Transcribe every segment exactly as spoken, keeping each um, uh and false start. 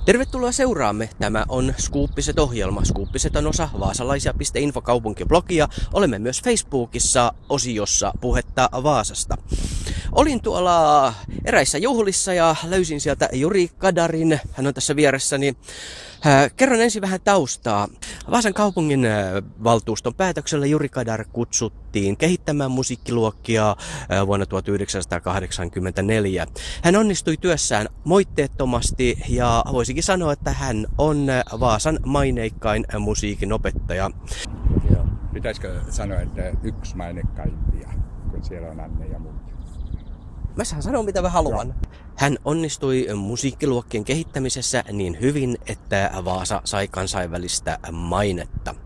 Tervetuloa seuraamme. Tämä on Skuuppiset-ohjelma. Skuuppiset on osa vaasalaisia piste info kaupunkiblogia. Olemme myös Facebookissa osiossa Puhetta Vaasasta. Olin tuolla eräissä juhlissa ja löysin sieltä Juri Kadarin. Hän on tässä vieressäni. Kerron ensin vähän taustaa. Vaasan kaupungin valtuuston päätöksellä Juri Kadar kutsuttiin kehittämään musiikkiluokkia vuonna tuhatyhdeksänsataakahdeksankymmentäneljä. Hän onnistui työssään moitteettomasti ja voisikin sanoa, että hän on Vaasan maineikkain musiikin opettaja. Joo. Pitäisikö sanoa, että yksi maineikkaimpia, kun siellä on Anne ja muut? Mä saan sanoa mitä mä haluan. Joo. Hän onnistui musiikkiluokkien kehittämisessä niin hyvin, että Vaasa sai kansainvälistä mainetta.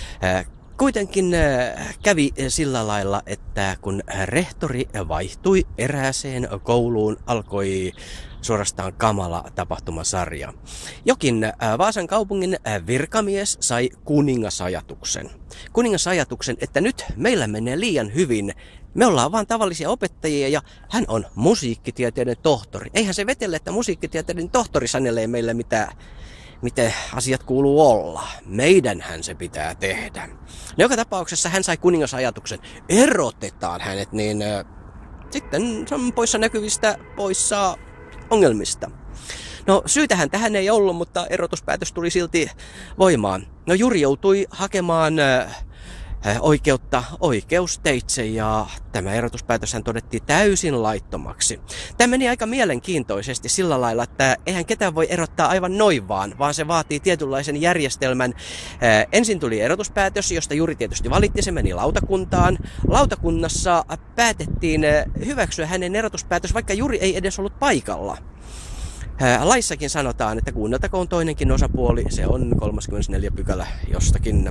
Kuitenkin kävi sillä lailla, että kun rehtori vaihtui erääseen kouluun, alkoi suorastaan kamala tapahtumasarja. Jokin Vaasan kaupungin virkamies sai kuningasajatuksen. Kuningasajatuksen, että nyt meillä menee liian hyvin. Me ollaan vaan tavallisia opettajia ja hän on musiikkitieteiden tohtori. Eihän se vetele, että musiikkitieteiden tohtori sanelee meille mitä, miten asiat kuuluu olla. Meidänhän se pitää tehdä. No, joka tapauksessa hän sai kuningasajatuksen. Erotetaan hänet, niin äh, sitten se on poissa näkyvistä, poissa ongelmista. No, syytähän tähän ei ollut, mutta erotuspäätös tuli silti voimaan. No, Juri joutui hakemaan äh, oikeutta oikeusteitse ja tämä erotuspäätöshän todettiin täysin laittomaksi. Tämä meni aika mielenkiintoisesti sillä lailla, että eihän ketään voi erottaa aivan noin vaan, vaan se vaatii tietynlaisen järjestelmän. Ensin tuli erotuspäätös, josta Juri tietysti valitti, se meni lautakuntaan. Lautakunnassa päätettiin hyväksyä hänen erotuspäätös, vaikka Juri ei edes ollut paikalla. Laissakin sanotaan, että kuunneltakoon toinenkin osapuoli, se on kolmaskymmenesneljäs pykälä jostakin.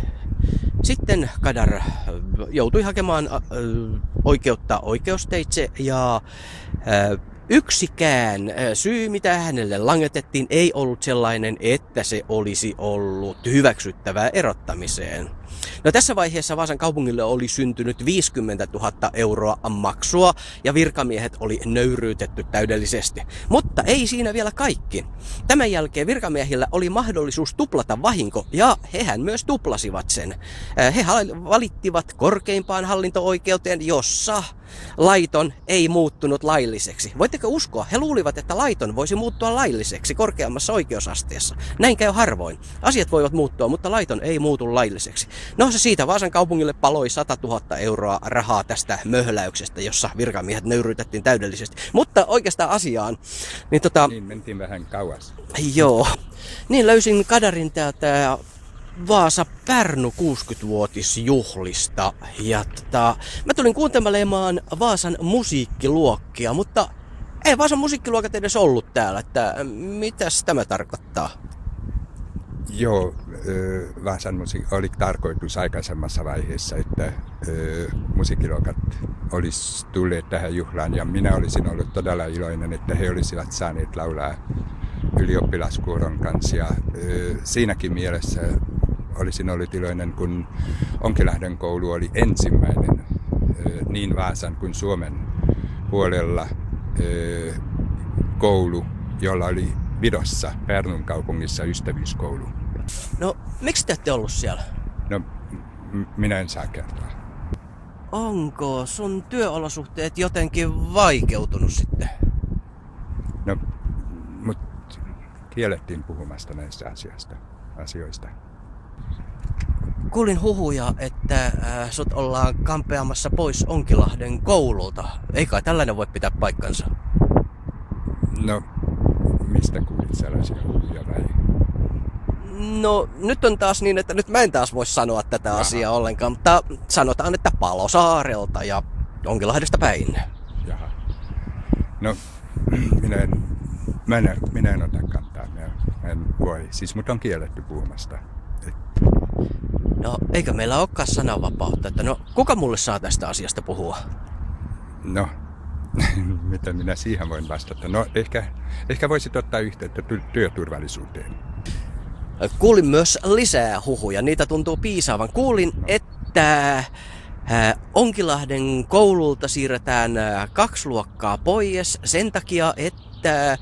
Sitten Kadar joutui hakemaan oikeutta oikeusteitse ja yksikään syy, mitä hänelle langetettiin, ei ollut sellainen, että se olisi ollut hyväksyttävää erottamiseen. No, tässä vaiheessa Vaasan kaupungille oli syntynyt viisikymmentätuhatta euroa maksua ja virkamiehet oli nöyryytetty täydellisesti. Mutta ei siinä vielä kaikki. Tämän jälkeen virkamiehillä oli mahdollisuus tuplata vahinko ja hehän myös tuplasivat sen. He valittivat korkeimpaan hallinto-oikeuteen, jossa laiton ei muuttunut lailliseksi. Voitteko uskoa? He luulivat, että laiton voisi muuttua lailliseksi korkeammassa oikeusasteessa. Näin käy harvoin. Asiat voivat muuttua, mutta laiton ei muutu lailliseksi. No, se siitä Vaasan kaupungille paloi satatuhatta euroa rahaa tästä möhläyksestä, jossa virkamiehet nöyryytettiin täydellisesti. Mutta oikeastaan asiaan. Niin, tota, niin mentiin vähän kauas. Joo. Niin löysin Kadarin täältä Vaasa-Pärnu kuusikymmentävuotisjuhlista. Ja tota, mä tulin kuuntelemaan Vaasan musiikkiluokkia, mutta ei Vaasan musiikkiluokat edes ollut täällä. Että mitäs tämä tarkoittaa? Joo, Vaasan musiikki oli tarkoitus aikaisemmassa vaiheessa, että musiikkiluokat olisi tulleet tähän juhlaan ja minä olisin ollut todella iloinen, että he olisivat saaneet laulaa ylioppilaskuoron kanssa ja siinäkin mielessä olisin ollut iloinen, kun Onkilahden koulu oli ensimmäinen niin Vaasan kuin Suomen puolella koulu, jolla oli Vidossa, Pärnun kaupungissa ystävyyskoulu. No, miksi te ette ollut siellä? No, m- minä en saa kertoa. Onko sun työolosuhteet jotenkin vaikeutunut sitten? No, mut kiellettiin puhumasta näistä asioista. asioista. Kuulin huhuja, että äh, sut ollaan kampeamassa pois Onkilahden koululta. Ei kai tällainen voi pitää paikkansa? No, mistä kuulit sellaisia huhuja vai? No, nyt on taas niin, että nyt mä en taas voi sanoa tätä Aha. asiaa ollenkaan, mutta sanotaan, että Palosaarelta ja Onkilahdesta päin. Jaha. No, minä en, mä en, minä en ota kantaa, mä en voi. Siis mut on kielletty puhumasta. Et... No, eikö meillä olekaan sananvapautta, että no, kuka mulle saa tästä asiasta puhua? No, miten minä siihen voin vastata? No, ehkä, ehkä voisit ottaa yhteyttä työturvallisuuteen. Kuulin myös lisää huhuja, niitä tuntuu piisaavan. Kuulin, no. että Onkilahden koululta siirretään kaksi luokkaa pois sen takia, että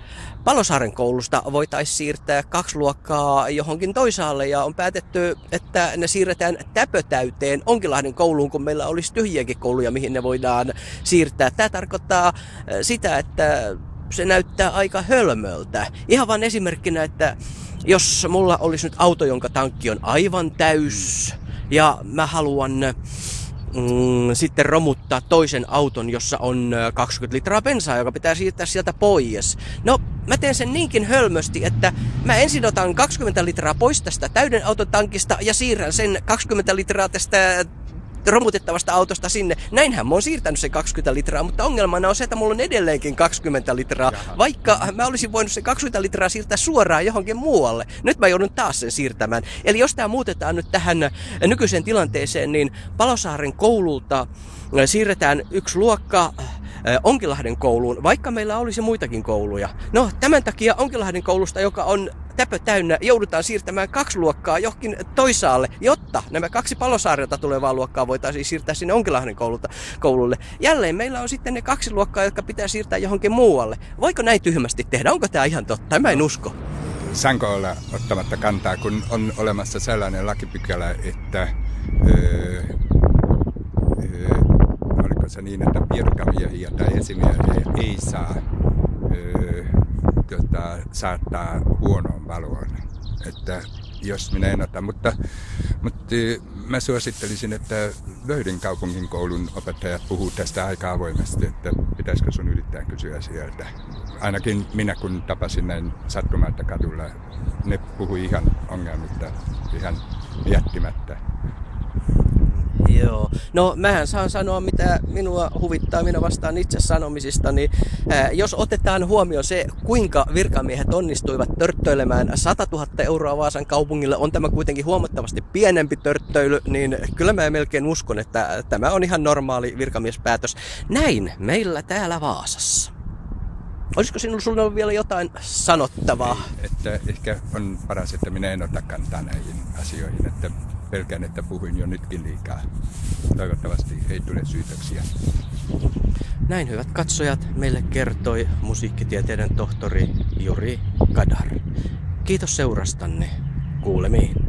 Palosaaren koulusta voitaisiin siirtää kaksi luokkaa johonkin toisaalle ja on päätetty, että ne siirretään Täpötäyteen Onkilahden kouluun, kun meillä olisi tyhjiäkin kouluja, mihin ne voidaan siirtää. Tämä tarkoittaa sitä, että se näyttää aika hölmöltä. Ihan vain esimerkkinä, että jos mulla olisi nyt auto, jonka tankki on aivan täys ja mä haluan mm, sitten romuttaa toisen auton, jossa on kaksikymmentä litraa bensaa, joka pitää siirtää sieltä pois. No, mä teen sen niinkin hölmösti, että mä ensin otan kaksikymmentä litraa pois tästä täyden autotankista ja siirrän sen kaksikymmentä litraa tästä romutettavasta autosta sinne. Näinhän mä oon siirtänyt sen kaksikymmentä litraa, mutta ongelmana on se, että mulla on edelleenkin kaksikymmentä litraa, Jaha. vaikka mä olisin voinut sen kaksikymmentä litraa siirtää suoraan johonkin muualle. Nyt mä joudun taas sen siirtämään. Eli jos tää muutetaan nyt tähän nykyiseen tilanteeseen, niin Palosaaren koululta siirretään yksi luokka Onkilahden kouluun, vaikka meillä olisi muitakin kouluja. No, tämän takia Onkilahden koulusta, joka on täpö täynnä, joudutaan siirtämään kaksi luokkaa johonkin toisaalle, jotta nämä kaksi Palosaarelta tulevaa luokkaa voitaisiin siirtää sinne Onkilahden koululta, koululle. Jälleen meillä on sitten ne kaksi luokkaa, jotka pitää siirtää johonkin muualle. Voiko näin tyhmästi tehdä? Onko tämä ihan totta? Mä en usko. Saanko olla ottamatta kantaa, kun on olemassa sellainen lakipykälä, että öö, öö, oliko se niin, että virkamiehiä tai esimiehiä ei saa öö, tota, saattaa huonoon valoon. Että jos minä en ota, mutta, mutta mä suosittelisin, että Vöhdin kaupungin koulun opettajat puhuu tästä aika avoimesti, että pitäisikö sun yrittää kysyä sieltä. Ainakin minä kun tapasin näin sattumalta kadulla, ne puhui ihan ongelmitta, ihan jättimättä. Joo. No mähän saan sanoa, mitä minua huvittaa, minä vastaan itse sanomisista, niin ää, jos otetaan huomioon se, kuinka virkamiehet onnistuivat törttöilemään sata tuhatta euroa Vaasan kaupungille, on tämä kuitenkin huomattavasti pienempi törttöily, niin kyllä mä melkein uskon, että tämä on ihan normaali virkamiespäätös. Näin meillä täällä Vaasassa. Olisiko sinulla sulla ollut vielä jotain sanottavaa? Ei, että ehkä on paras, että minä en ota kantaa näihin asioihin, että pelkään, että puhuin jo nytkin liikaa. Toivottavasti ei tule syytöksiä. Näin, hyvät katsojat, meille kertoi musiikkitieteiden tohtori Juri Kadar. Kiitos seurastanne. Kuulemiin.